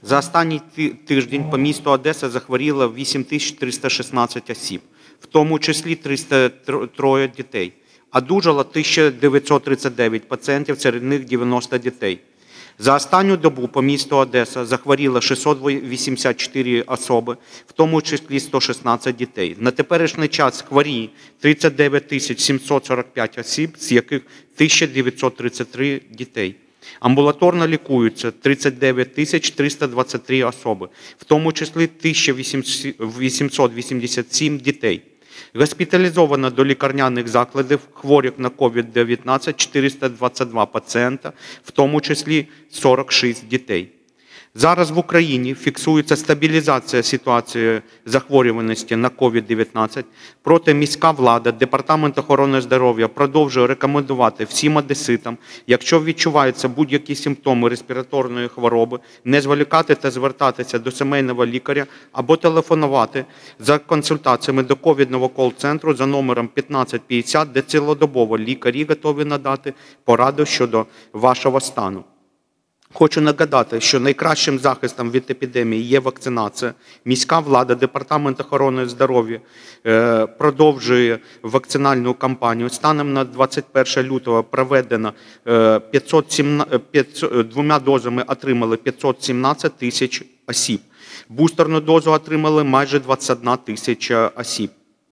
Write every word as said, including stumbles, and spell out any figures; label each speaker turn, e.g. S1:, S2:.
S1: За останній тиждень по місту Одеса захворіло вісім тисяч триста шістнадцять осіб, в тому числі триста три дітей. Одужало тисяча дев'ятсот тридцять дев'ять пацієнтів, серед них дев'яносто дітей. За останню добу по місту Одеса захворіло шістсот вісімдесят чотири особи, в тому числі сто шістнадцять дітей. На теперішній час хворі тридцять дев'ять тисяч сімсот сорок п'ять осіб, з яких тисяча дев'ятсот тридцять три дітей. Амбулаторно лікуються тридцять дев'ять тисяч триста двадцять три особи, в тому числі тисяча вісімсот вісімдесят сім дітей. Госпіталізовано до лікарняних закладів хворих на ковід дев'ятнадцять чотириста двадцять два пацієнта, в тому числі сорок шість дітей. Зараз в Україні фіксується стабілізація ситуації захворюваності на ковід дев'ятнадцять, проте міська влада, Департамент охорони здоров'я продовжує рекомендувати всім одеситам, якщо відчуваються будь-які симптоми респіраторної хвороби, не зволікати та звертатися до сімейного лікаря або телефонувати за консультаціями до ковідного кол-центру за номером п'ятнадцять п'ятдесят, де цілодобово лікарі готові надати пораду щодо вашого стану. Хочу нагадати, що найкращим захистом від епідемії є вакцинація. Міська влада, Департамент охорони здоров'я продовжує вакцинальну кампанію. Станом на двадцять перше лютого проведено п'ятсот сімнадцять, двома дозами отримали п'ятсот сімнадцять тисяч осіб. Бустерну дозу отримали майже двадцять одна тисяча осіб.